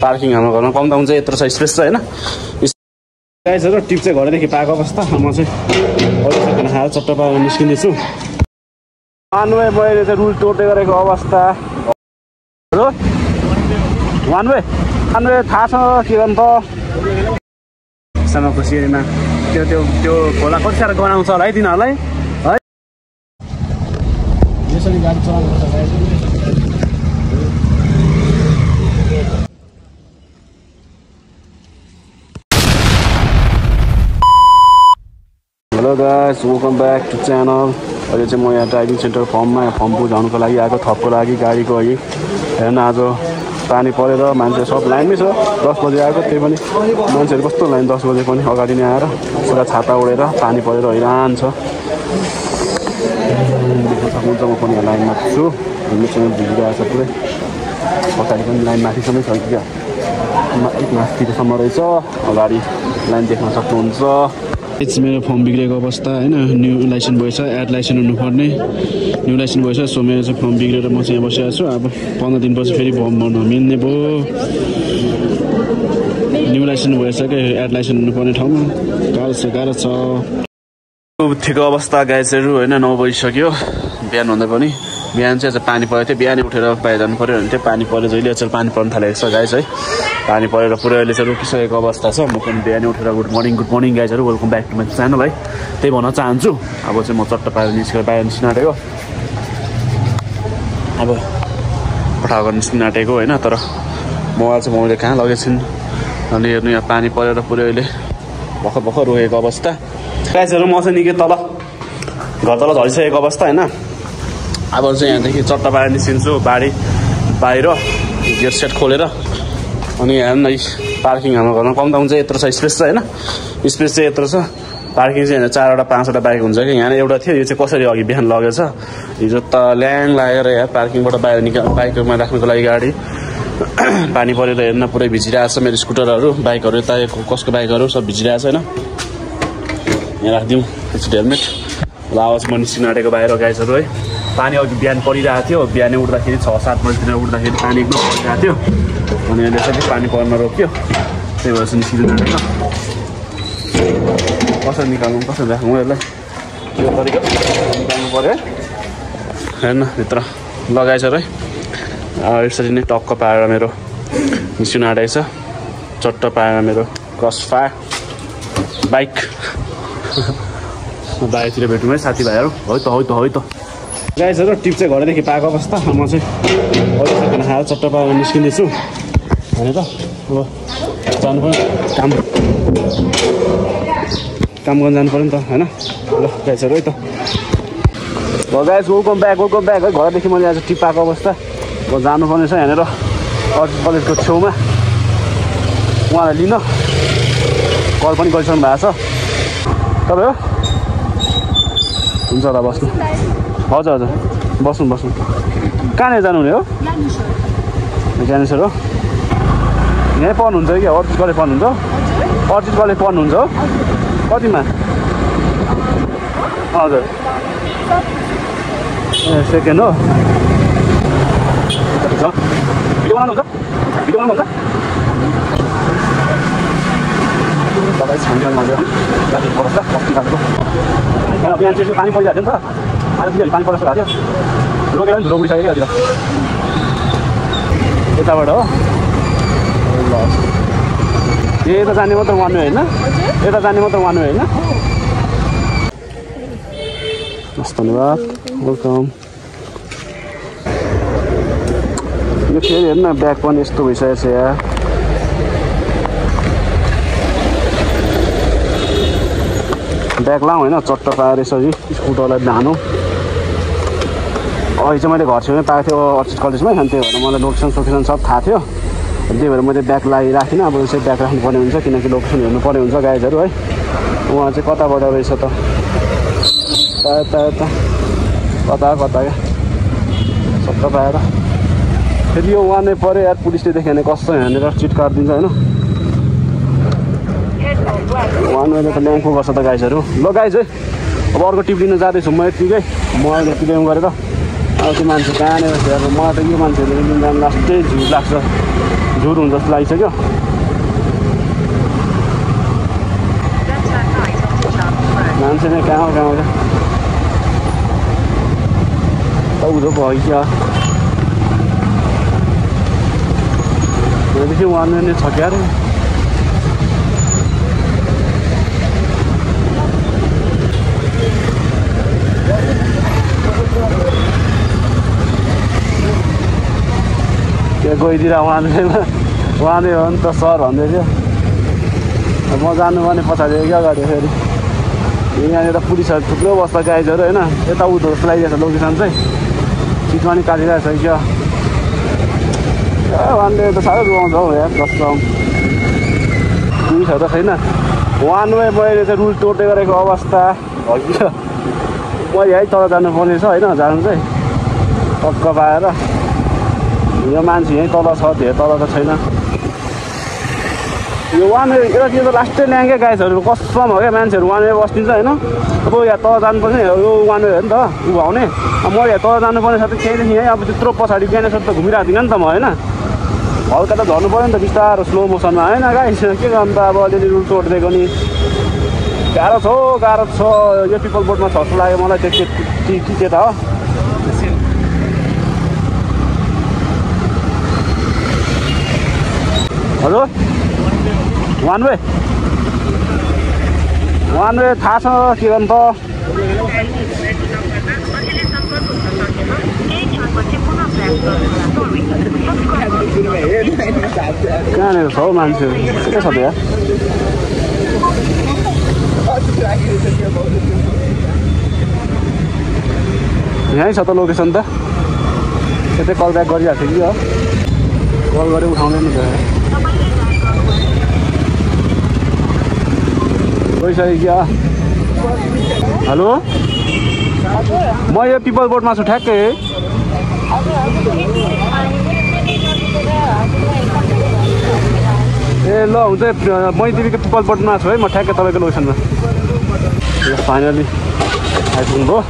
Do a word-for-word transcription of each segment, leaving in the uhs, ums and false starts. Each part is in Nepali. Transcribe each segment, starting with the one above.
पार्किङ हाम्रो घरमा कम दाम चाहिँ यत्रो छ स्पेस छ हैन गाइजहरु टिप चाहिँ घरदेखि पाएको अवस्था म चाहिँ अलिकति खाना खाएर चट्ट पाएर निस्किँदैछु वान वे मैले चाहिँ रुल तोड्दै गरेको अवस्था हो वान वे वान वे थाहा छ के गर्नु त सानो खुसीमा त्यो त्यो त्यो खोला कति साह्रो गनाउँछ होला है तिनीहरूलाई है यसरी गाडी चलाउनुपर्छ hello guys welcome back to channel अहिले चाहिँ म यहाँ ड्राइभिङ सेन्टर फर्ममा फर्म बुझाउनुको लागि आएको थपको लागि गाडीको अघि हेर्न आज पानी परेर मान्छे सब लाइनमै छ दस बजे आएको त्यही पनि मान्छेहरू कस्तो लाइन दस बजे पनि अगाडि नै आएर पुरा छाता उडेर पानी परेर हैरान छ देख्न सक्नुहुन्छ म पनि लाइनमा छु हेर्नुसँग भिजिरहेको छ पुरै पछाडि पनि लाइन माथिसम्मै छ क्या एक माथिसम्म रहेछ अगाडि लाइन देख्न सक्नुहुन्छ मेरो फर्म बिग्रेको अवस्था हैन न्यू लाइसेन्स भएछ एड लाइसेन्स हुनुपर्ने न्यू लाइसेन्स भएछ सो मेरो चाहिँ फर्म बिग्रेर म चाहिँ यहाँ बसिरहेको छु अब पन्ध्र दिनपछि फेरि फर्म भर्न मिल्ने भयो न्यू लाइसेन्स भएछ क्या एड लाइसेन्स हुनुपर्ने ठाउँमा गाह्रो छ गाह्रो छ ठिकको अवस्था गाइजहरू होइन नौ बजिसक्यो बिहान भन्दा पनि बिहान चाहिँ आज पानी परेको थियो बिहानै उठेर बाहिर जानु पऱ्यो भने चाहिँ पानी परेर जहिले अचेल पानी पर्न थालेको छ गाइज है पानी परेर पुरै अहिले चाहिँ रोकिसकेको अवस्था छ म पनि बिहानै उठेर गुड मर्निङ गुड मर्निङ गाइजहरू welcome back to my channel है त्यही भन्न चाहन्छु अब चाहिँ म चट्ट पाएर निस्केर बाहिर निस्किन आँटेको अब पठाएको निस्किन आँटेको होइन तर मोबाइल चाहिँ मैले कहाँ लगेको छु अनि हेर्नु यहाँ पानी परेर पुरै अहिले भर्खर भर्खर रोकेको अवस्था गाइजहरू म चाहिँ निकै तल घर तल झरिसकेको अवस्था होइन अब चाहिँ यहाँदेखि चट्ट पाएर निस्किन्छु बारी बाहिर गेट सेट खोलेर अनि हेर्नु न पार्किङ हाम्रो घरमा कम दाम चाहिँ यत्रो छ स्पेस छ होइन स्पेस चाहिँ यत्रो छ पार्किङ चाहिँ यहाँ चारवटा पाँचवटा बाइक हुन्छ कि यहाँ एउटा थियो यो चाहिँ कसरी अघि बिहान लगेछ हिजो त ल्याङ लागेर यहाँ पार्किङबाट बाहिर निकाल बाइकमा राख्नुको लागि गाडी पानी परेर हेर्न पुरै भिजिरहेको छ मेरो स्कुटरहरू बाइकहरू यता कसको बाइकहरू सब भिजिरहेको छ होइन यहाँ राखिदिउँ एकचोटि हेलमेट ल आवाज म निस्किन आँटेको बाहिर गाइजहरू है पानी अघि बिहान परिरहेको थियो बिहानै उठ्दाखेरि छ सात बजीतिर उठ्दाखेरि पानी एकदम परिरहेको थियो अनि अहिले चाहिँ पानी पर्न रोक्यो त्यही भएर चाहिँ निस्किन आँटेको कसरी निकाल्नु कसरी राख्नु यसलाई त्यो तरिका निकाल्नु पऱ्यो हेर्न भित्र लगाएछ है यसरी नै टक्क पाएर मेरो निस्किन आँटेको छ चट्ट पाएर मेरो क्रस फायर बाइक बाहिरतिर भेटौँ है साथीभाइहरू है त है त है त गाइजहरू टिप चाहिँ घरदेखि पाएको अवस्था म चाहिँ अलिकति खाना खाएर चट्ट पाएर निस्किँदैछु होइन त अब जानु पऱ्यो काम काम गर्न जानु पऱ्यो नि त होइन ल गाइजहरू है त ल guys welcome back welcome back है घरदेखि मैले आज टिप पाएको अवस्था म जानुपर्ने छ यहाँनिर अर्किड कलेजको छेउमा उहाँलाई लिन कल पनि गरिसक्नु भएको छ तपाईँ हो हुन्छ ल बस्नु हजुर हजुर बस्नु बस्नु कहाँनिर जानुहुने हो ज्ञानेश्वर हो यहीँ पढ्नुहुन्छ कि अर्चिड कलेज पढ्नुहुन्छ अर्चिड कलेज पढ्नुहुन्छ हो कतिमा हजुर ए सेकेन्ड हो भिडियो बनाउनुहुन्छ भिडियो बनाउनुहुन्छ तपाईँ छानबिहान मान्छे अवस्था बस्नु काटेको बिहान चाहिँ पानी परिरहेको थियो नि त आज बिहान पानी पर्छ भएको थियो रोकेर पनि धुलो उडिसक्यो क्या यताबाट हो ल यता जाने मात्र वान वे होइन यता जाने मात्र वान वे होइन हस् धन्यवाद वेलकम यो फेरि हेर्नु न ब्याग पनि यस्तो भइसकेको छ यहाँ ब्याग लाउँ होइन चट्ट पाएर यसरी स्कुटरलाई धानु अघि चाहिँ मैले घर छेउमै पाएको थियो अर्चिड कलेजमै अनि त्यही भएर मलाई लोकेसन सोकेसन सब थाहा थियो त्यही भएर मैले ब्याग लगाइराखिनँ अब चाहिँ ब्याग राख्नुपर्ने हुन्छ किनकि लोकेसन हेर्नु पर्ने हुन्छ गाइजहरू है उहाँ चाहिँ कताबाट रहेछ त यता यता कता कता क्या चट्ट पाएर फेरि यो वान वे पऱ्यो यार पुलिसले देख्यो भने कस्तो यहाँनिर चिट काटिदिन्छ होइन वान वेले त ल्याङ्को गर्छ त गाइजहरू ल गाइज है अब अर्को टिप लिन जाँदैछु म यत्तिकै म अहिले क्लेम गरेर अब त्यो मान्छे कहाँनिर अब मलाई त यो मान्छेहरू लिन जानु लास्टै झिउ लाग्छ झुर हुन्छ जस्तो लागिसक्यो मान्छे नै कहाँ कहाँ उधो भयो यहाँदेखि वान वे नै छ क्या रे त्यो गइदिएर वान वेमा वान वे हो नि त सर भन्दै थियो म जानु भने पछाडि क्या अगाडि फेरि यहाँनिर पुलिसहरू थुप्रो बस्छ गाइजहरू होइन यता उधो जस्तो लागिरहेको छ लोकेसन चाहिँ सिटमा नि काटिरहेको छ क्या वान वे त साह्रै रुवाउँछ हौ यहाँ कस्तो पुलिसहरू त छैन वान वे मैले चाहिँ रुल तोड्दै गरेको अवस्था हो कि मैले है तल जानुपर्ने छ होइन जानु चाहिँ टक्क पाएर यो मान्छे यहीँ तल छ धेरै तल त छैन यो वान वे एउटा त्यो त लास्टै ल्याङ्गे गाइजहरू कसम हो क्या मान्छेहरू वान वे बस्दिन्छ होइन अब यहाँ तल जानुपर्ने यो वान वे हो नि त उ आउने अब म यहाँ तल जानुपर्ने छ त त्यहीँदेखि यहीँ अब त्यत्रो पछाडि ज्ञानेश्वर त घुमिरहेको थिइनँ नि त म होइन हल्का त झर्नु पऱ्यो नि त बिस्तारो स्लो मोसनमा होइन गाइस के गर्नु त अब अलिअलि रुल तोडिदिएको नि गाह्रो छ हौ गाह्रो छ यो पिपल बोटमा छ जस्तो लाग्यो मलाई त्यो के के त हो hello one way one way थाहा छ के गर्नु त कहाँनिर छ हौ मान्छेहरू के छ त्यहाँ यहीँ छ त लोकेसन त त्यतै कल ब्याक गरिरहेको थियो कि हो कल गरेर उठाउँदैन त गइसक्यो क्या हेलो म यो पिपल बोटमा छु ठ्याक्कै ए ल हुन्छ मैदेवीको पिपल बोटमा छु है म ठ्याक्कै तपाईँको लोकेसनमा फाइनली आइपुग्नु भयो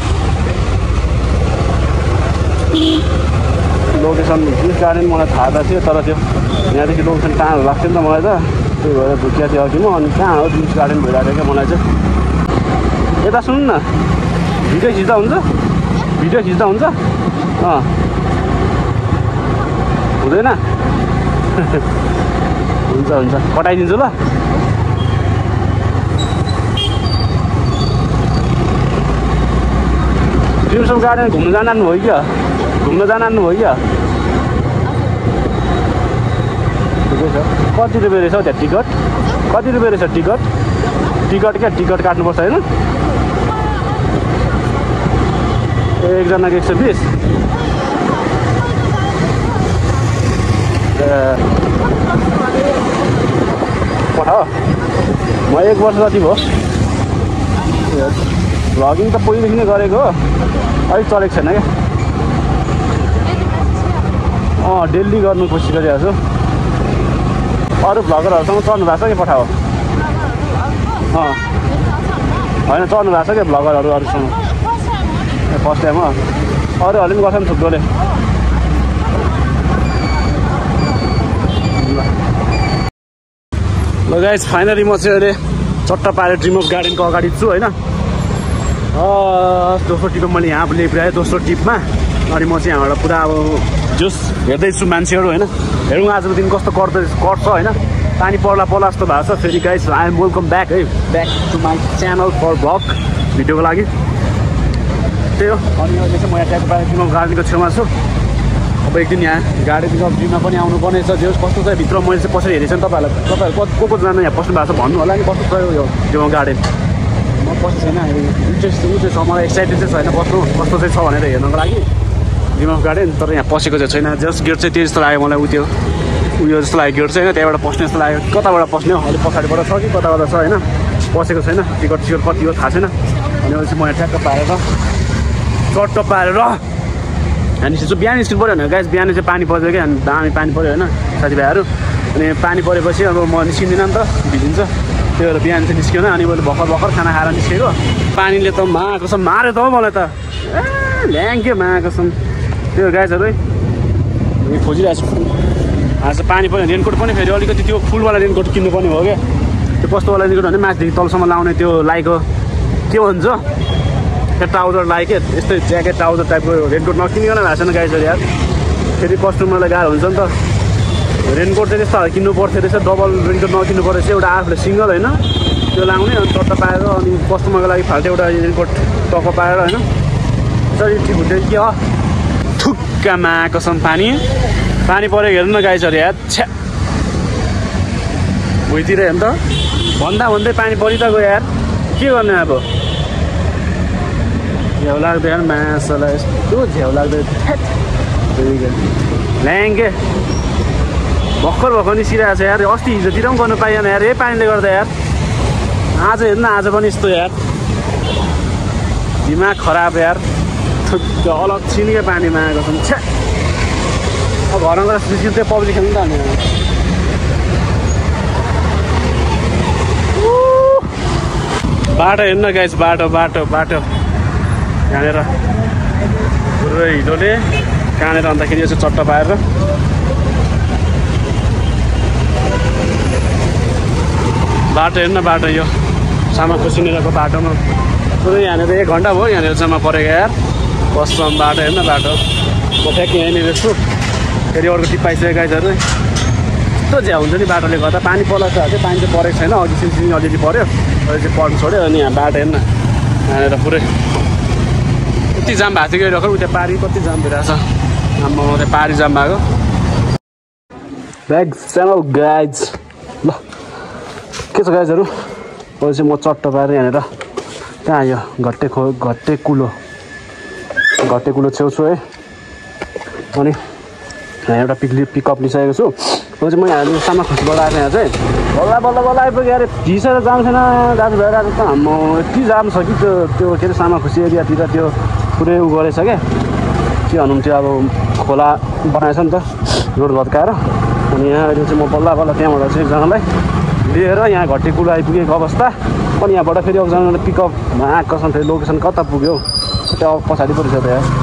लोकेसन जुस गार्डन मलाई थाहा त थियो तर त्यो यहाँदेखि लोकेसन कहाँ लाग्थ्यो नि त मलाई त त्यही भएर भुकिया थियो अघि म अनि कहाँ हो जुस गार्डन भइरहेको थियो क्या मलाई चाहिँ यता सुन्नु न भिडियो खिच्दा हुन्छ भिडियो खिच्दा हुन्छ अँ हुँदैन हुन्छ हुन्छ पठाइदिन्छु ल ड्रिम्सम गार्डन घुम्नु जानु भयो क्या घुम्न जानु भयो क्या ठिकै छ कति रुपियाँ रहेछ हौ त्यहाँ टिकट कति रुपियाँ रहेछ टिकट टिकट क्या टिकट काट्नुपर्छ होइन ए एकजनाको एक सय बिस पठाऊ म एक वर्ष जति भयो भ्लगिङ त पहिलेदेखि नै गरेको हो अलिक चलेको छैन क्या अँ डेली गर्नु कोसिस गरिरहेको छु अरू भ्लगरहरूसँग चढ्नु भएको छ कि पठाऊ अँ होइन चढ्नु भएको छ क्या भ्लगरहरू अरूसँग फर्स्ट टाइम हो अरूहरूले पनि गर्छ नि थुप्रोले ल गाइस फाइनली म चाहिँ अहिले चट्टा पारेर ड्रिम अफ गार्डनको अगाडि छु होइन दोस्रो टिपमा मैले यहाँ ल्याइपुऱ्याएँ दोस्रो टिपमा अनि म चाहिँ यहाँबाट पुरा अब जोस हेर्दैछु मान्छेहरू होइन हेरौँ आजको दिन कस्तो कर्दै कर्छ होइन पानी पर्ला पर्ला जस्तो भएको छ फेरि guys I am welcome back है back to my channel for vlog भिडियोको लागि त्यही हो अनि अहिले चाहिँ म यहाँ ट्याक पारेर ड्रिम अफ गार्डनको छेउमा छु अब एक दिन यहाँ गार्डनको ड्रिममा पनि आउनुपर्ने छ जो कस्तो छ भित्र मैले चाहिँ पछाडि हेरेको छ नि तपाईँहरूलाई तपाईँहरू को को जानु यहाँ पस्नु भएको छ भन्नु होला नि कस्तो छ यो ड्रिम अफ गार्डन म पस्छु छैन इन्ट्रेस्ट उ चाहिँ छ मलाई एक्साइटेड चाहिँ छैन बस्नु कस्तो चाहिँ छ भनेर हेर्नको लागि ड्रिम अफ गार्डन तर यहाँ पसेको चाहिँ छैन जस्ट गेट चाहिँ त्यो जस्तो लाग्यो मलाई उ त्यो उयो जस्तो लाग्यो गेट चाहिँ होइन त्यहाँबाट पस्ने जस्तो लाग्यो कताबाट पस्ने हो अलिक पछाडिबाट छ कि कताबाट छ होइन पसेको छैन टिकट सिकट कति हो थाहा छैन अनि चाहिँ म यहाँ ठ्याक्क पारेर चट्ट पारेर अनि चाहिँ बिहान निस्किनु पऱ्यो भने गाइस बिहान चाहिँ पानी पऱ्यो क्या अनि दामी पानी पऱ्यो होइन साथीभाइहरू अनि पानी परेपछि अब म निस्किँदिनँ नि त भिजिन्छ त्यही भएर बिहान चाहिँ निस्किएन अनि मैले भर्खर भर्खर खाना खाएर निस्केको पानीले त माएको छ माऱ्यो त हौ मलाई त ए ल्याङ्क्यो माएको छ त्यो गाइसहरू है खोजिरहेको छु आज पानी पनि रेनकोट पनि फेरि अलिकति त्यो फुलवाला रेनकोट किन्नुपर्ने हो क्या त्यो कस्तोवाला रेनकोट भने माथिदेखि तलसम्म लाउने त्यो लाइको के भन्छ त्यो ट्राउजर लाइक यस्तै ज्याकेट ट्राउजर टाइपको रेनकोट नकिनिकन भएको छैन गाइजहरू यार फेरि कस्टमरलाई गाह्रो हुन्छ नि त रेनकोट चाहिँ त्यस्तो किन्नु पर्थ्यो रहेछ डबल रेनकोट नकिन्नु पर्छ एउटा आफूले सिङ्गल होइन त्यो लाउने अनि चट्टा पाएर अनि कस्टमरको लागि फाल्टो एउटा रेनकोट टक्क पाएर होइन यसरी ठिक हुन्थ्यो कि अँ थुक्कामा कसम पानी पानी परेको हेर्नु न गाइजहरू यार छ्या भुइँतिर हेर्नु त भन्दा भन्दै पानी परि त गयो यार के गर्ने अब झ्याउ लाग्दै यार मासलाई यस्तो झ्याउ लाग्दै ल्याङ्गे भर्खर भर्खर निस्किरहेको छ यार अस्ति हिजोतिर पनि गर्नु पाइएन यार यही पानीले गर्दा यार आज हेर्नु आज पनि यस्तो यार दिमाग खराब यार अलग छिन्के पानीमा आएको छ छ्या अब घरमा गएर सुसिल्दै पब्जी खेल्नु त हामी बाटो हेर्नु न गाइस बाटो बाटो बाटो यहाँनिर पुरै हिलोले कहाँनिर अन्तखेरि यसो चट्टा पाएर बाटो हेर्नु न बाटो यो सामा खुसिनेरको बाटोमा पुरै यहाँनिर एक घन्टा भयो यहाँनिर जम्मा परेको यार कसम बाटो हेर्नु न बाटो म ठ्याक्कै यहाँनिर छु फेरि अर्को टिप पाइसक्यो गाइजहरू यस्तो झ्याउ हुन्छ नि बाटोले गर्दा पानी पर्ला चाहिँ पानी चाहिँ परेको छैन अघि सिलसिली अलिअलि पऱ्यो अहिले चाहिँ पर्नु छोड्यो अनि यहाँ बाटो हेर्न यहाँनिर पुरै कति जाम भएको थियो गइरहेको उता पारी कति जाम भइरहेको छ आम्मा त्यहाँ पारी जाम भएको ब्याग च्यानल गाइज ल के छ गाइजहरू अहिले चाहिँ म चट्ट पाएर यहाँनिर कहाँ आयो घट्टे खो घट्टे कुलो घट्टे कुलो छेउछु है अनि यहाँ एउटा पिकली पिकअप लिइसकेको छु म चाहिँ म यहाँ सामा खुसीबाट आएको यहाँ चाहिँ बल्ल बल्ल बल्ल आइपुग्यो अरे ढिसेर जाम छैन दाजुभाइ आएको त म यति जाम छ कि त्यो त्यो के अरे सामा खुसी एरियातिर त्यो पुरै उ गरेछ क्या के भनौँ त्यो अब खोला बनाएछ नि त रोड भत्काएर अनि यहाँ अहिले चाहिँ म बल्ल बल्ल त्यहाँबाट चाहिँ एकजनालाई लिएर यहाँ घट्टे कुलो आइपुगेको अवस्था अनि यहाँबाट फेरि एकजनाले पिकअपमा आएकोसँग फेरि लोकेसन कता पुग्यो त्यो पछाडि पऱ्यो त यहाँ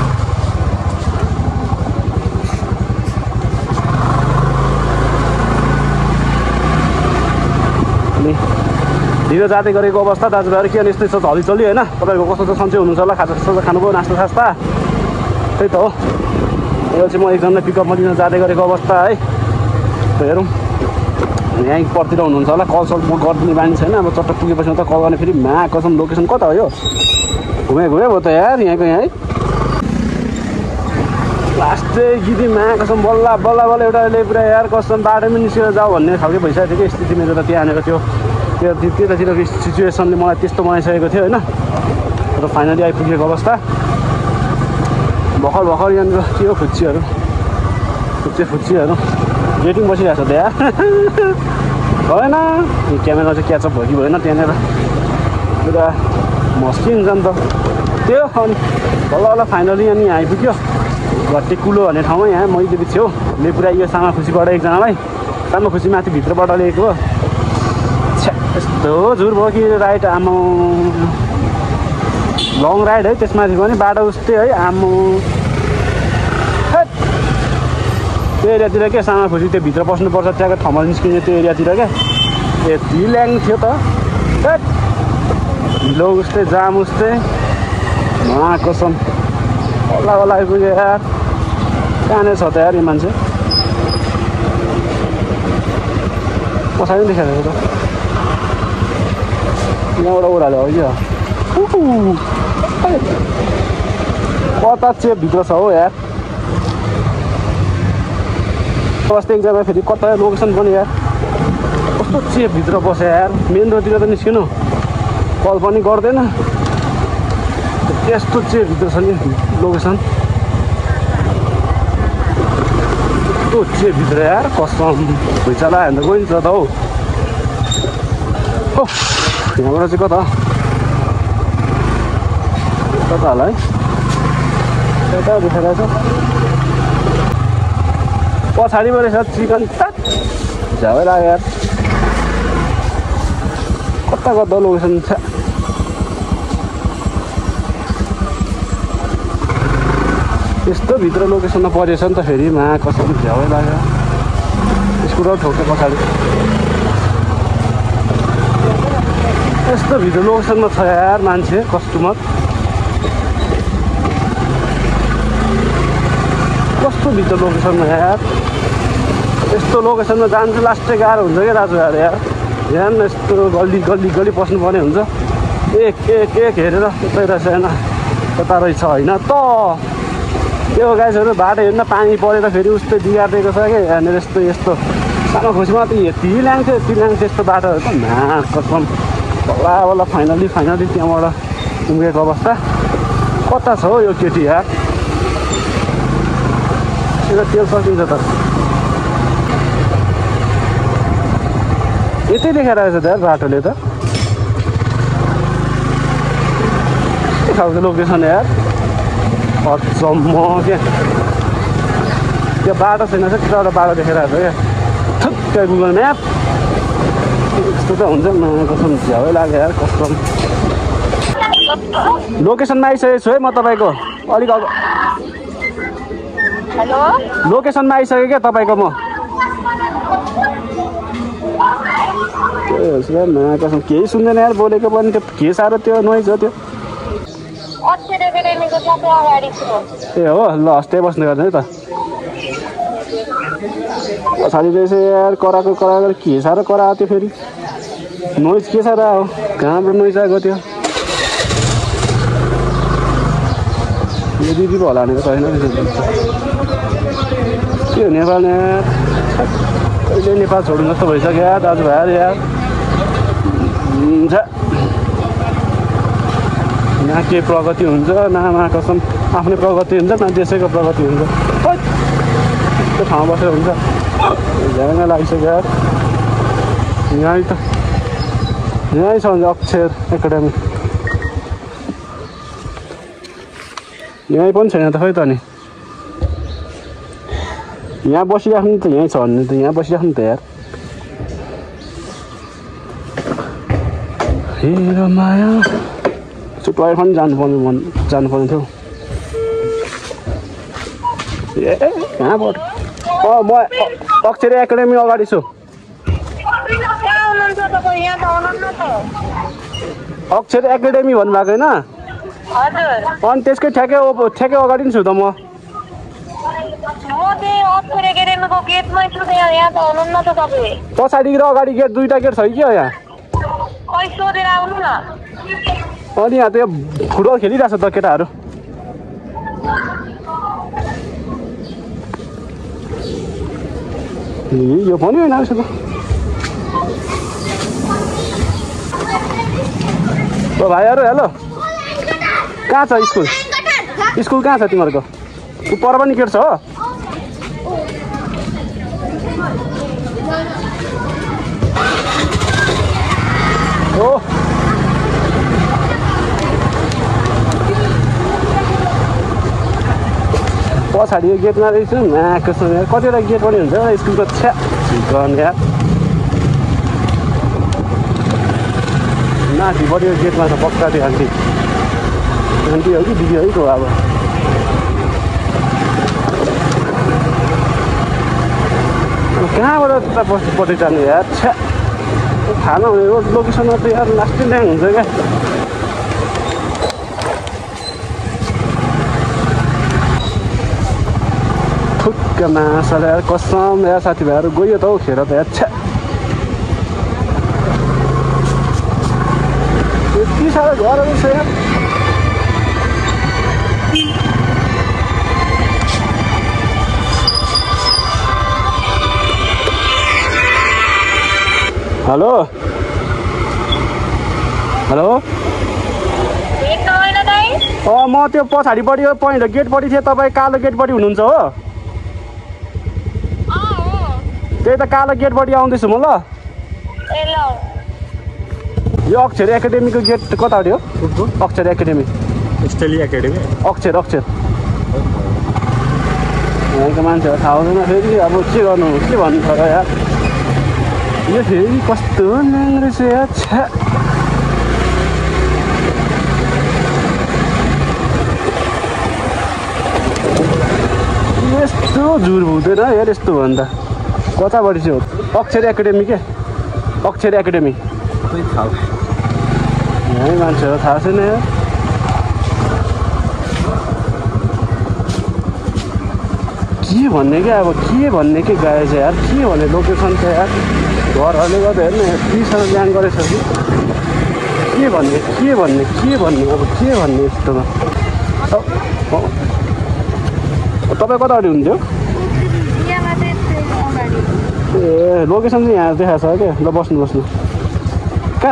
अनि ढिलो जाँदै गरेको अवस्था दाजुभाइहरू के अनि यस्तै छ हलिचली होइन तपाईँको कस्तो त सन्चै हुनुहुन्छ होला खाजा साजा खानुभयो नास्ता सास्ता त्यही त हो यो चाहिँ म एकजनालाई पिकअपमा लिन जाँदै गरेको अवस्था है हेरौँ यहीँ परतिर हुनुहुन्छ होला कल सल गरिदिने बानी छैन अब चट्ट पुगेपछि त कल गर्ने फेरि मा कसम लोकेसन कता हो यो घुमे घुमे भयो त यार यहाँको यहाँ है लास्टै गिदी मा कसम बल्ल बल्ल बल्ल एउटाले पुरा यार कसम बाटोमै निस्केर जाऊ भन्ने खालको भइसकेको थियो कि स्थिति मेरो त त्यहाँनिर त्यो त्यो त्यतातिरको सिचुएसनले मलाई त्यस्तो बनाइसकेको थियो होइन र फाइनली आइपुगेको अवस्था भर्खर भर्खर यहाँनिर के हो फुच्चीहरू फुच्चे फुच्चीहरू वेटिङ बसिरहेको छ त यार भएन क्यामेरा चाहिँ क्याचअप भयो कि भएन त्यहाँनिर पुरा मस्किन्छ नि त त्यो अनि बल्ल बल्ल फाइनली अनि आइपुग्यो घट्टे कुलो भन्ने ठाउँमा यहाँ मैले छेउ ले पुरा यो सामा खुसीबाट एकजनालाई सामा खुसी माथि भित्रबाट लिएको हो छ्या यस्तो झुर भयो कि राइड आमो लङ राइड है त्यसमाथि पनि बाटो उस्तै है आमो त्यो एरियातिर के सामा खुसी त्यो भित्र पस्नुपर्छ त्यहाँको ठाउँमा निस्किने त्यो एरियातिर क्या यति ल्याङ थियो त ढिलो उस्तै जाम उस्तै मा कसम होला होला आइपुग्यो यार कहाँनिर छ त यार यो मान्छे पछाडि देखाएको त यहाँबाट ओह्रालो हो क्या कता चेपभित्र छ हो यार अस्ति एकजना फेरि कता लोकेसन पनि यार कस्तो चेपभित्र बस्यो यार मेन रोडतिर त निस्किनु कल पनि गर्दैन त्यस्तो चेपभित्र छ नि लोकेसन कस्तो चेपभित्र यार कसम भुइँचाला हेर्दा गइन्छ त हौ यहाँबाट चाहिँ कता कता होला है कता देखाइरहेको छ पछाडिबाट रहेछ चिकन झ्याउै लाग्यो यार कता कता लोकेसन छ त्यस्तो भित्र लोकेसनमा परेछ नि त फेरि मा कसरी झ्याउै लाग्यो स्कुटर ठोक्यो पछाडि यस्तो भिडियो लोकेसनमा छ यार मान्छे कस्टमर कस्तो भिडियो लोकेसनमा यार यस्तो लोकेसनमा जानु चाहिँ लास्टै गाह्रो हुन्छ क्या दाजु यार यार ध्यान यस्तो गल्ली गल्ली गल्ली पस्नुपर्ने हुन्छ एक एक एक हेरेर यतै रहेछ होइन कता रहेछ होइन त त्यो गाइजहरू बाटो हेर्न पानी परेर फेरि उस्तै बिगारिदिएको छ कि यहाँनिर यस्तो यस्तो सानो खुसीमा त यति ल्याङ्थ्यो यति ल्याङ्थ्यो यस्तो बाटोहरू त ना कसम बल्ल बल्ल फाइनली फाइनली त्यहाँबाट उम्केको अवस्था कता छ हौ यो केटी यार यो तेल सकिन्छ त यतै देखाएर रहेछ त यार बाटोले त के खालको लोकेसन यार अचम्म क्या त्यो बाटो छैन चाहिँ त्यताबाट बाटो देखाइरहेको छ क्या ठुक्कै गुगल म्याप यस्तो त हुन्छ न कसम झ्याउै लाग्यो यार कसम लोकेसनमा आइसकेको छु है म तपाईँको अलिक अग हेलो लोकेसनमा आइसकेँ क्या तपाईँको म कसम केही सुन्दैन यार बोलेको पनि त्यो के साह्रो त्यो नोइज हो त्यो ए हो ल हस्ते बस्ने गर्छ है त पछाडि रहेछ यार कराएको कराएको के साह्रो कराएको थियो फेरि नोइज के साह्रो आयो कहाँबाट नोइज आएको त्यो यो दिदी पो होला भनेको त होइन के हो नेपाल यार कहिले नेपाल छोड्नु जस्तो भइसक्यो यार दाजुभाइहरू यार हुन्छ यहाँ के प्रगति हुन्छ न कसम आफ्नै प्रगति हुन्छ न देशैको प्रगति हुन्छ त्यो ठाउँ बसेर हुन्छ झ्याङ लागिसक्यो यार यहीँ त यहीँ छ भने अक्षर एकाडेमी यहीँ पनि छैन त खै त नि यहाँ बसिराख्नु त यहीँ छ भने त यहाँ बसिराख्नु त यार हेर माया टोय पनि जानुपर्ने मन जानुपर्ने थियो ए कहाँबाट अँ म अक्षर एकाडेमी अगाडि छु अक्षर एकाडेमी भन्नुभएको होइन अनि त्यसकै ठ्याक्कै ठ्याक्कै अगाडि नि छु त म पछाडि र अगाडि गेट दुईवटा गेट छ कि यहाँ अनि यहाँ त यो फुटबल खेलिरहेछ त केटाहरू ए यो पनि होइन रहेछ त ओ भाइहरू हेलो कहाँ छ स्कुल स्कुल कहाँ छ तिमीहरूको ऊ पर पनि केट छ हो ओ पछाडि यो गेटमा रहेछु नाको समय कतिवटा गेट पनि हुन्छ स्कुलको छ्या गर्ने यार नाति बढी यो गेटमा छ पक्का थियो आन्टी आन्टी हो कि दिदी है को अब कहाँबाट त्यता बस्नुपर्दै जानु यार छ्या थाहा नहुने रोड लोकेसनमा त यार लास्टै ल्याङ हुन्छ क्या ठुक्कमा साला यार कसम यार साथीभाइहरू गयो त हौ खेर त यार छ्या यति साह्रो घरहरू छ यार हेलो हेलो अँ म त्यो पछाडिपट्टि पहिलो गेटपट्टि थिएँ तपाईँ कालो गेटपट्टि हुनुहुन्छ हो त्यही त कालो गेटपट्टि आउँदैछु म ल यो अक्षर एकाडेमीको गेट कतापट्टि हो Akshar academy study academy Akshar Akshar यहाँको मान्छेहरू थाहा हुँदैन फेरि अब के गर्नु के भन्नु छ र यार यो फेरि कस्तो ल्याङ रहेछ यार छ्या यस्तो झुर हुँदैन यार यस्तो भन्दा कतापट्टि चाहिँ हो अक्षर एकाडेमी के अक्षर एकाडेमी यहीँ मान्छेहरू थाहा छैन यार के भन्ने क्या अब के भन्ने के गाए चाहिँ यार के भन्ने लोकेसन छ यार घरहरूले गर्दा हेर्नु त्रिसँग बिहान गरेछ कि के भन्ने के भन्ने के भन्ने अब के भन्ने यस्तोमा तपाईँ कता अगाडि हुन्थ्यो ए लोकेसन चाहिँ यहाँ देखाएको छ क्या ल बस्नु बस्नु कहाँ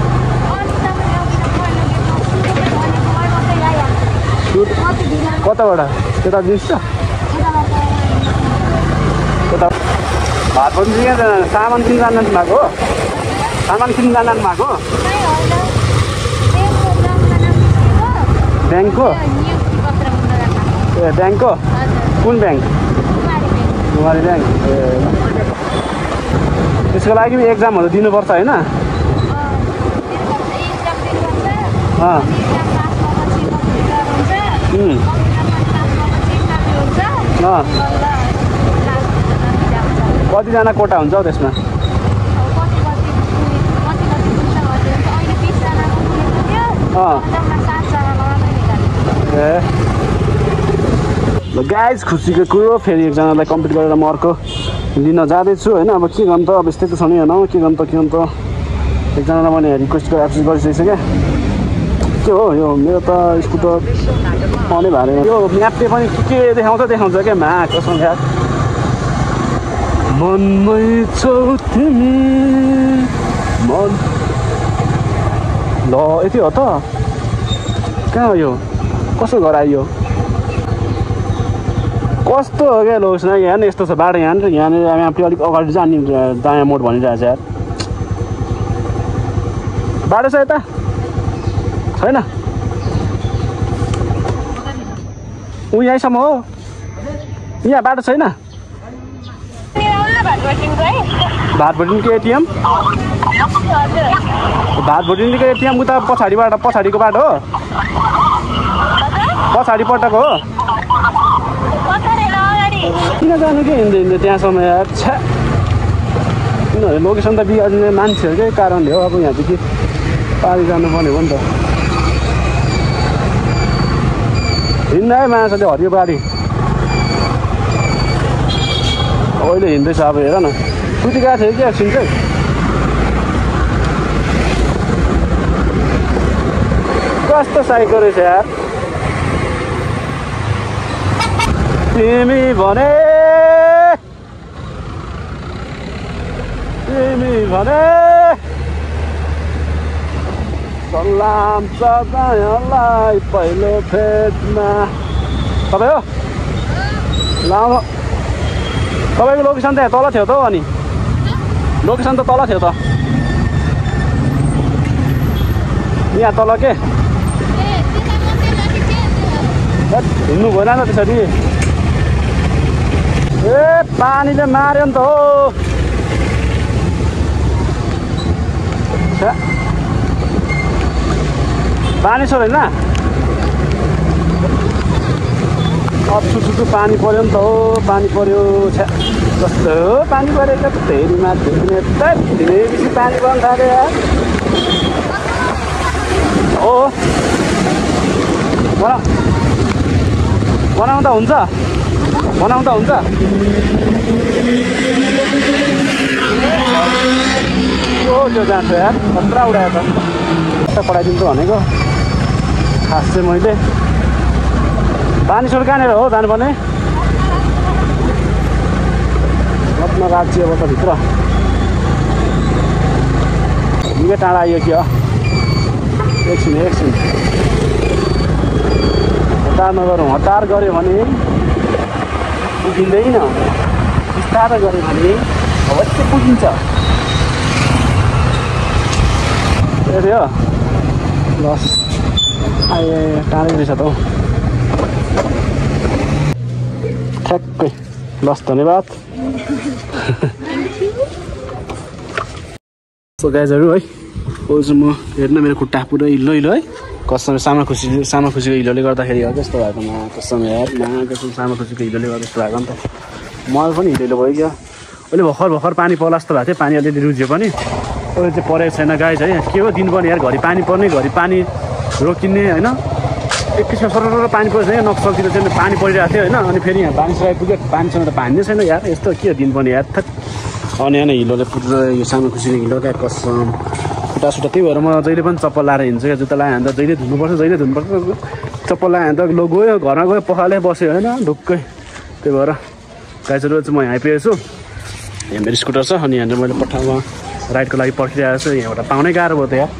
कताबाट त्यता दिन्छ त्यता भात पनि यहाँ सामान किन जानु भएको हो सामान किन जानु भएको ब्याङ्कको ए ब्याङ्कको कुन ब्याङ्क कुमारी ब्याङ्क ए त्यसको लागि एक्जामहरू दिनुपर्छ होइन कतिजना कोटा हुन्छ हौ त्यसमा ए ल गाइज खुसीको कुरो फेरि एकजनालाई कम्प्लिट गरेर म अर्को लिन जाँदैछु होइन अब के गर्नु त अब यस्तै त छ नि हेर्नु के गर्नु त के गर्नु त एकजनालाई मैले रिक्वेस्ट एक्सेप्ट गरिसकेको क्या के हो यो मेरो त स्कुटर पाउने भएर यो म्यापले पनि के देखाउँछ देखाउँछ क्या मा कसम यार मनमै छौ तिमी मन ल यति हो त कहाँ हो यो कसो घर आइयो कस्तो हो क्या लोकेसन यहाँ नि यस्तो छ बाटो यहाँ यहाँनिर यहाँ अलिक अगाडि जाने दायाँ मोड भनिरहेको छ यार बाटो छ यता छैन ऊ यहीँसम्म हो यहाँ बाटो छैन भात भोटिनको एटिएम भात भोटिनको एटिएम उता पछाडिबाट पछाडिको बाटो हो पछाडिपट्टको हो किन जानु के हिँड्दै हिँड्दै त्यहाँसम्म यार छ्या किनभने लोकेसन त बिगार्ने मान्छेहरूकै कारणले हो अब यहाँदेखि पारि जानुपर्ने हो नि त हिँड्न है मान्छेले हरियो बारी अहिले हिँड्दैछ अब हेर न सुति गएको थियो कि एकछिन चाहिँ कस्तो साइकल रहेछ यार तिमी भने तिमी भने सलाम सबैलाई पहिलो भेटमा तपाईँ हो लामो तपाईँको लोकेसन त यहाँ तल थियो त हौ अनि लोकेसन त तल थियो त यहाँ तल के हिँड्नु भएन त त्यसरी ए पानीले मार्यो नि त हो पानी छ होइन अप्सु सुसु पानी पऱ्यो नि त हो पानी पऱ्यो छ्या कस्तो हो पानी परेको फेरिमा धेरै बेसी पानी पर्नु थाल्यो यार हो बना बनाउँदा हुन्छ बनाउँदा हुन्छ ओ त्यो जान्छ यार खतरा उडायो त कता पढाइदिन्छु भनेको खास चाहिँ मैले पानी सोर कहाँनिर हो जानुपर्ने रत्न राज्य अब त भित्र निकै टाढा आइयो कि एकछिन एकछिन हतार नगरौँ हतार गऱ्यो भने पुगिँदैन बिस्तारै गऱ्यो भने अवश्य पुगिन्छ त्यही हो लस आए टाढै रहेछ त हौ ठ्याक्कै लस धन्यवाद सो गाइजहरू है ओ चाहिँ म हेर्न मेरो खुट्टा पुरै हिलो हिलो है कसम सामा खुसी सामा खुसीको हिलोले गर्दाखेरि हो त्यस्तो भएको न कसम यार न कसम सामा खुसीको हिलोले गर्दा त्यस्तो भएको नि त मलाई पनि हिलो भयो क्या अहिले भर्खर भर्खर पानी पर्ला जस्तो भएको थियो पानी अलिअलि रुझ्यो पनि अहिले चाहिँ परेको छैन गाइज है के हो दिन पनि यार घरि पानी पर्ने घरि पानी रोकिने होइन एकैछिनमा सरर पानी पर्छ यहाँ नक्सलतिर चाहिँ पानी परिरहेको थियो होइन अनि फेरि यहाँ पानी सराइ पुग्यो पानीसँग त पानी नै छैन यार यस्तो के दिन पनि यार थट अनि होइन हिलोले पुरा यो सानो खुसीले हिलो क्या कसम खुट्टा सुट्टा त्यही भएर म जहिले पनि चप्पल लाएर हिँड्छु क्या जुत्ता लगायो भने त जहिले धुनुपर्छ जहिले धुनुपर्छ चप्पल लगायो भने त लो गयो घरमा गयो पखाले बस्यो होइन ढुक्कै त्यही भएर गाइजहरू चाहिँ म यहाँ आइपुगेको छु यहाँ मेरो स्कुटर छ अनि यहाँनिर मैले पठाउमा राइडको लागि पर्खिरहेको छु यहाँबाट पाउनै गाह्रो भयो त यार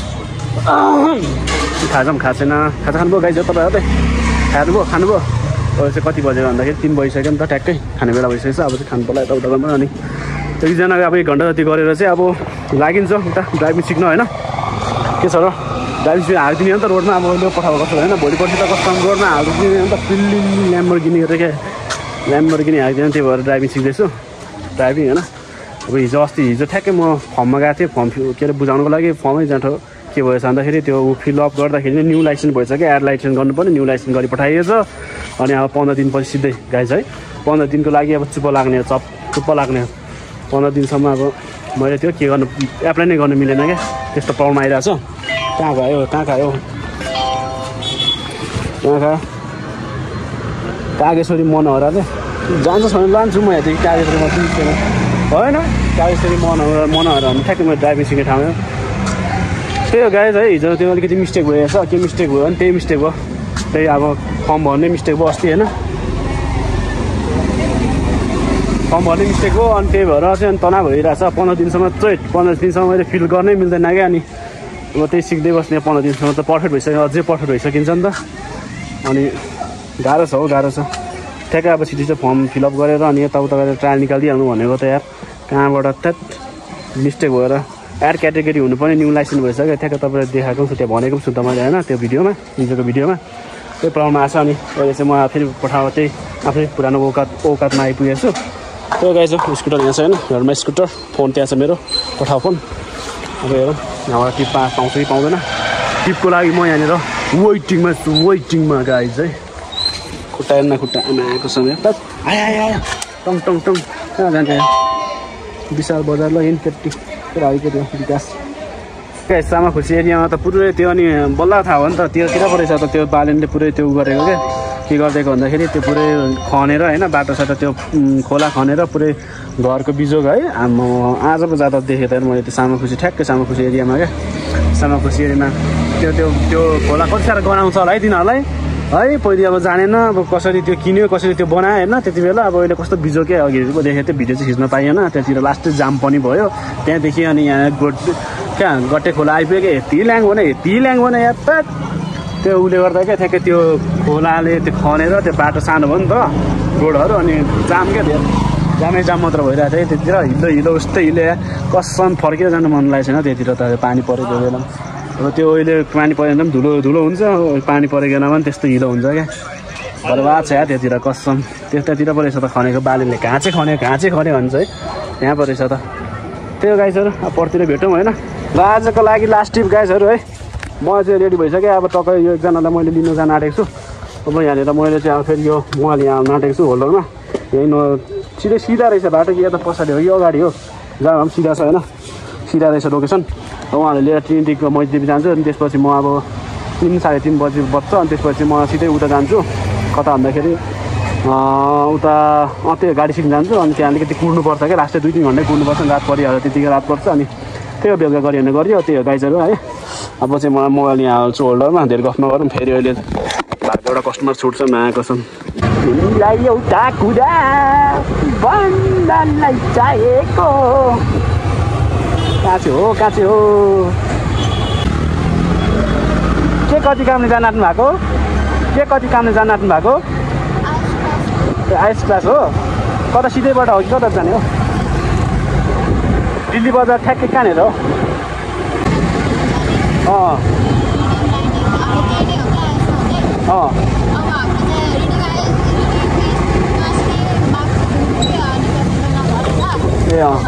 खाजा पनि खाएको छैन खाजा खानुभयो गाइज तपाईँहरू त खानुभयो खानुभयो अहिले चाहिँ कति बज्यो भन्दाखेरि तिन बजिसक्यो नि त ट्याक्कै खाने बेला भइसकेको छ अब चाहिँ खानु पर्ला यताउता गर्नु अनि एकजना अब एक घन्टा जति गरेर चाहिँ अब लागिन्छ उता ड्राइभिङ सिक्न होइन के छ र ड्राइभिङ सिक्न हालिदिने हो नि त रोडमा अब अहिले पठाएको कस्तो होइन भोलि पर्सि त कस्तो रोडमा हालिदिने हो नि त पिल्ली ल्याम्बोर्गिनी गरेर क्या ल्याम्बोर्गिनी हालिदिने त्यही भएर ड्राइभिङ सिक्दैछु ड्राइभिङ होइन अब हिजो अस्ति हिजो ठ्याक्कै म फर्ममा गएको थिएँ फर्म के अरे बुझाउनुको लागि फर्मै जाँठो के भएछ भन्दाखेरि त्यो फिलअप गर्दाखेरि न्यू लाइसेन्स भइसक्यो एड लाइसेन्स गर्नुपर्ने न्यू लाइसेन्स गरी पठाइएको छ अनि अब पन्ध्र दिनपछि सिधै गाइज है पन्ध्र दिनको लागि अब चुप्प लाग्ने चप चुप्प लाग्ने पन्ध्र दिनसम्म अब मैले त्यो के गर्नु एप्लाई नै गर्नु मिलेन क्या त्यस्तो प्रब्लम आइरहेको छ कहाँ गयो कहाँ खायो कहाँ खायो कागेश्वरी मनोहरा चाहिँ जान्छ भने लान्छु म यहाँदेखि कागेश्वरीमा पुग्दैन होइन कागेश्वरी मनोहरा मनोहरा भने ठ्याक्कै मैले ड्राइभिङ सिक्ने ठाउँमा त्यही हो गाइज है हिजो त्यो अलिकति मिस्टेक भइरहेछ के मिस्टेक भयो भने त्यही मिस्टेक भयो त्यही अब फर्म भर्ने मिस्टेक भयो अस्ति होइन फर्म भर्ने मिस्टेक हो अनि त्यही भएर चाहिँ अनि तनाव भइरहेछ पन्ध्र दिनसम्म चाहिँ पन्ध्र दिनसम्म मैले फिल गर्नै मिल्दैन क्या अनि अब त्यही सिक्दै बस्ने पन्ध्र दिनसम्म त पर्फेक्ट भइसक्यो अझै पर्फेक्ट भइसकिन्छ नि त अनि गाह्रो छ हौ गाह्रो छ ठ्याक्कै अब सिधै चाहिँ फर्म फिलअप गरेर अनि यताउता गरेर ट्रायल निकालिदिइहाल्नु भनेको त यार कहाँबाट त्यहाँ मिस्टेक भएर एड क्याटेगोरी हुनुपर्ने न्यू लाइसेन्स भइसक्यो ठ्याक्कै तपाईँले देखाएको छु त्यहाँ भनेको पनि छु त मैले होइन त्यो भिडियोमा हिजोको भिडियोमा त्यही प्रब्लम आएको छ अनि अहिले चाहिँ म फेरि पठाएको त्यही आफै पुरानो औकात औकातमा आइपुगेको छु त्यो गाइज स्कुटर यहाँ छ होइन घरमा स्कुटर फोन त्यहाँ छ मेरो पठाऊ फोन अब हेरौँ यहाँबाट टिप पा पाउँछ कि पाउँदैन टिपको लागि म यहाँनिर वेटिङमा छु वेटिङमा गाइज है खुट्टा हेर्न खुट्टा आमाको समय त आयो आयो आयो टङ टङ टङ कहाँ जान्छ यहाँ विशाल बजार ल हिँड केटी केटी विकास क्या सामा खुसी एरियामा त पुरै त्यो अनि बल्ल थाहा भयो नि त त्योतिर पो रहेछ त त्यो बालेनले पुरै त्यो गरेको क्या के गरिदिएको भन्दाखेरि त्यो पुरै खनेर होइन बाटो साटो त्यो खोला खनेर पुरै घरको बिजोग है म आज पो जाँदा देखेँ त मैले त्यो सामा खुसी ठ्याक्कै सामा खुसी एरियामा क्या सामा खुसी एरियामा त्यो त्यो त्यो खोला कति साह्रो गनाउँछ होला है तिनीहरूलाई है पहिले अब जानेन अब कसरी त्यो किन्यो कसरी त्यो बनायो होइन त्यति बेला अब अहिले कस्तो बिजो क्या अघि देखेको थियो भिडियो चाहिँ खिच्न पाइएन त्यहाँतिर लास्टै जाम पनि भयो त्यहाँदेखि अनि यहाँ गोट क्या गट्टे खोला आइपुग्यो क्या यति ल्याङ भने यति ल्याङ भने यहाँ त त्यो उसले गर्दा क्या ठ्याक्कै त्यो खोलाले त्यो खनेर त्यो बाटो सानो भयो नि त रोडहरू अनि जाम क्या त्यो जामै जाम मात्र भइरहेको थियो त्यतिर हिलो हिलो उस्तै हिलो कसम फर्केर जानु मन लागेको छैन त्यतिर त पानी परेको बेला अब त्यो अहिले पानी परेन पनि धुलो धुलो हुन्छ पानी परेको बेलामा पनि त्यस्तो हिलो हुन्छ क्या बर्बाद छ या त्यतिर कसम त्यतातिर पो रहेछ त खनेको बालीले घाँचे खन्यो घाँचे खन्यो भन्छ है त्यहाँ पो रहेछ त त्यो गाइजहरू अब पर्तिर भेटौँ होइन र आजको लागि लास्ट टिप गाइजहरू है म चाहिँ रेडी भइसकेँ अब तपाईँ यो एकजनालाई मैले लिनु जान आँटेको छु अब यहाँनिर मैले चाहिँ अब फेरि यो मोबाइल यहाँ आउनु आँटेको छु होल्डरमा यहीँ न सिधै सिधा रहेछ बाटो कि या त पछाडि हो कि अगाडि हो जहाँ पनि सिधा छ होइन सिधा रहेछ लोकेसन उहाँहरूले लिएर ट्रिनिटीको मस्जिद जान्छु अनि त्यसपछि म अब तिन साढे तिन बजी बज्छ अनि त्यसपछि म सिधै उता जान्छु कता भन्दाखेरि उता त्यो गाडी सिक्नु जान्छु अनि त्यहाँ अलिकति कुर्नुपर्छ क्या लास्टै दुई तिन घन्टै कुर्नुपर्छ रात परिहाल्यो त्यतिकै रात पर्छ अनि त्यही हो बेलुका गरिहाल्ने गरियो त्यही हो गाइजहरू है अब चाहिँ मलाई मोबाइल यहाँ हाल्छु होल्डरमा धेरै गफ नगरौँ फेरि अहिले भएको एउटा कस्टमर छुट्छ नआएको छ तिमीलाई एउटा कुरा भन्नलाई चाहेको कहाँ चाहिँ हो कहाँ चाहिँ हो के कति कामले जान आँट्नु भएको के कति कामले जान आँट्नु भएको आइस क्लास हो कता सिधैबाट हो कि कता जाने हो दिल्ली बजार ठ्याक्कै कहाँनिर हो अँ अँ ए अँ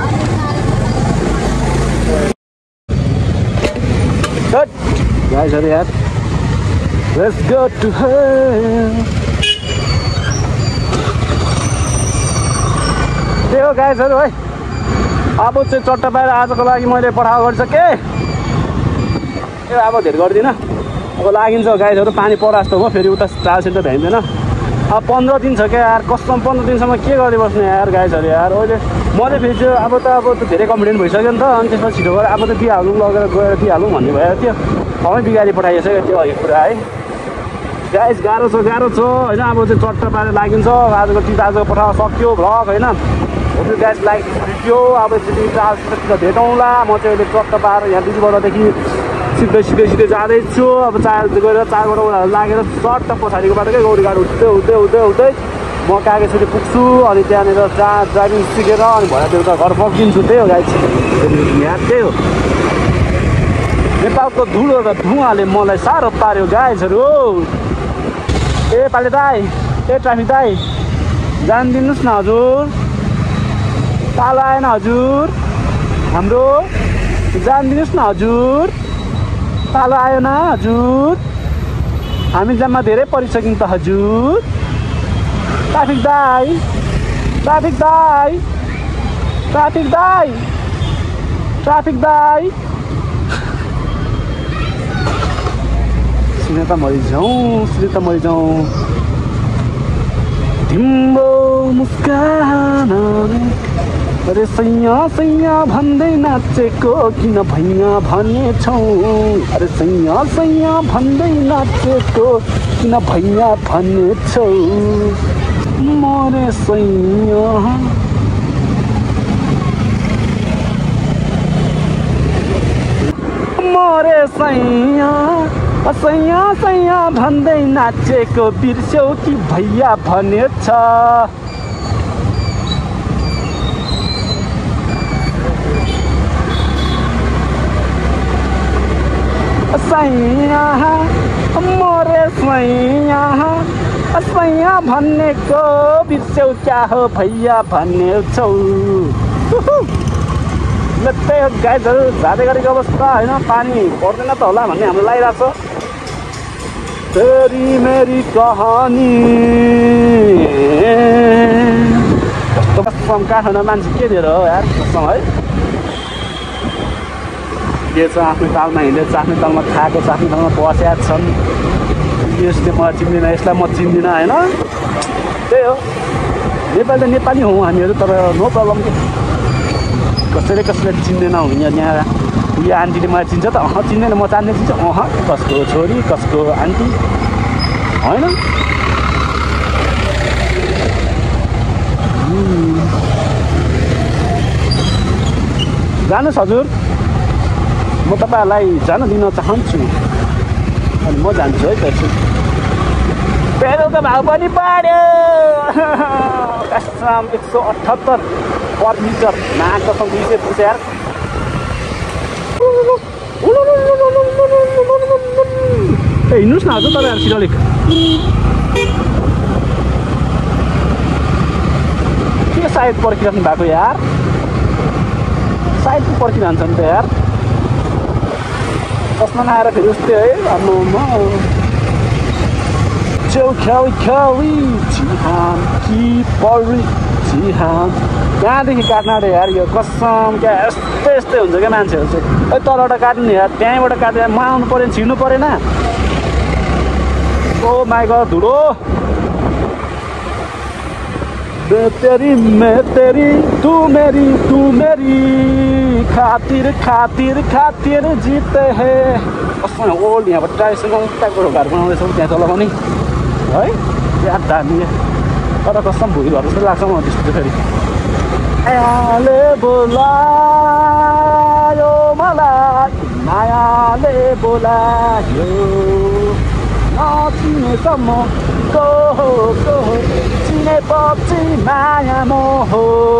Guys, are you Let's go to hell. त्यही हो गाइजहरू है। अब चाहिँ चट्टा पाएर आजको लागि मैले पठाएको गरिसकेँ। ए अब धेरै गर्दिनँ, अब लागिन्छ गाइजहरू। पानी परा जस्तो भयो, फेरि उता ट्रायल सेन्टर भ्याइँदैन। अब पन्ध्र दिन छ क्या यार, कसम पन्ध्र दिनसम्म के गरिबस्ने यार गाइजहरू यार। अहिले मैले फेरि चाहिँ अब त अब त धेरै कन्फिडेन्ट भइसक्यो नि त, अनि त्यसमा छिटो गएर अब त दिइहालौँ, लगेर गएर दिइहालौँ भन्ने भयो थियो। सबै बिगारी पठाइसक्यो त्यो अघि कुरा है गाइस। गाह्रो छ गाह्रो छ होइन। अब चाहिँ चट्टा पारेर लागिन्छ। आजको टिप आजको पठाउन सक्यो भ्लग होइन। Okay guys, like video. अब यसरी ट्रान्सपोर्टतिर भेटौँला। म चाहिँ अहिले चट्टा पारेर यहाँ दिदीबडादेखि सिधै सिधै सिधै जाँदैछु। अब चार गएर चारबाट उनीहरू लागेर चट्ट पछाडिको बाटोकै गौरी घाट उठ्दै उठ्दै उठ्दै उठ्दै म कागेश्वरी पुग्छु। अनि त्यहाँनिर जहाँ ड्राइभिङ सिकेर अनि भएर त्यो त घर फर्किन्छु। त्यही हो गाइस, यहाँ त्यही हो। नेपालको धुलो र धुवाँले मलाई साह्रो पार्यो गाइजहरू। ए पाले दाई, ए ट्राफिक दाई, जानिदिनुहोस् न हजुर। पालो आएन हजुर हाम्रो, जानिदिनुहोस् न हजुर। पालो आएन हजुर, हामी जम्मा धेरै परिसक्यौँ त हजुर। ट्राफिक दाई, ट्राफिक दाई, ट्राफिक दाई, ट्राफिक दाई। सुने त मरिजाउँ, सुने त मरिजाउँ। तिम्रो मुस्कान अरे सैया सैया भन्दै नाचेको किन भैया भनेछौ। अरे सैया सैया भन्दै नाचेको किन भैया भनेछौ। मरे सैया मरे सैया सैया सैया भन्दै नाचेको बिर्स्यौ कि भैया भनेछ। सैया मरे सैया सैया भनेको बिर्स्यौ क्या हो भैया भनेछौ। त्यही हो गाइजहरू, जाँदै गरेको अवस्था होइन। पानी पर्दैन त होला भन्ने हाम्रो लागिरहेको छ। तेरी मेरी कहानी कस्तो कसम काठमाडौँ मान्छे के दिएर हो यार कसम है। के छ आफ्नो तालमा हिँडेको छ, आफ्नो तालमा खाएको छ, आफ्नो तालमा बसेका छन्। यसले मलाई चिन्दिनँ, यसलाई म चिन्दिनँ होइन। त्यही हो, नेपाली त नेपाली हौँ हामीहरू, तर नो प्रब्लम के। कसैले कसैले चिन्दैनौँ यहाँ यहाँ उयो आन्टीले मलाई चिन्छ त? अह चिन्दैन। म जान्ने चिन्छ? अह कसको छोरी कसको आन्टी होइन। जानुहोस् हजुर, म तपाईँहरूलाई जान दिन चाहन्छु अनि म जान्छु है त। पेट्रोलको भाउ पनि बढ्यो कसम, एक सौ अठहत्तर पर लिटर नाक कसम दुई सय पुग्छ यार। ए हिँड्नुहोस् न हजुर तपाईँहरू छिटो अलिक। के साइड पर्खिरहनु भएको यार, साइड पर्खिरहन्छ नि त यार। चस्मा नआएर फेरि उस्तै है। आम्मामा चौख्याउ ख्याउी चिहान कि परी चिहान। कहाँदेखि काट्न रे यार यो कसम, क्या यस्तै यस्तै हुन्छ क्या मान्छेहरू चाहिँ। है तलबाट काट्नु यार, त्यहीँबाट काटेर म आउनु पऱ्यो नि, छिर्नु परेन। ओ माई गड धुलो। मैं तेरी मैं तेरी तू मेरी तू मेरी खातिर खातिर खातिर जीते है। कस्तो ओल्ड यहाँबाट ट्राइसँग उताको घर बनाउँदैछौँ त्यहाँ तल पनि है। याद दामी तर कसम भुइँ घर जस्तो लाग्छ म त्यस्तो फेरि। मायाले बोलायो मलाई, मायाले बोलायो नचिनेसम्म को हो को हो, चिनेपछि माया मोह।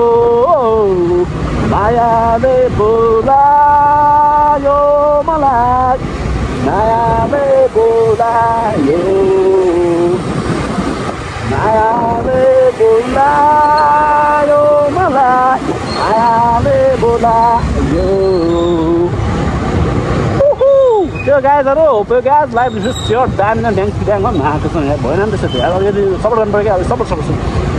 मायाले बोलायो मलाई, मायाले बोलायो, मायाले बोलायो मलाई, मायाले बोलायो। त्यो गाइजहरू त्यो गाइज लाइभ सेयर दामी न ड्याङ ड्याङ आएको छ यहाँ भएन नि त्यसो यार। अलिकति सपोर्ट गर्नु पऱ्यो क्या, अब सपोर्ट सपोर्ट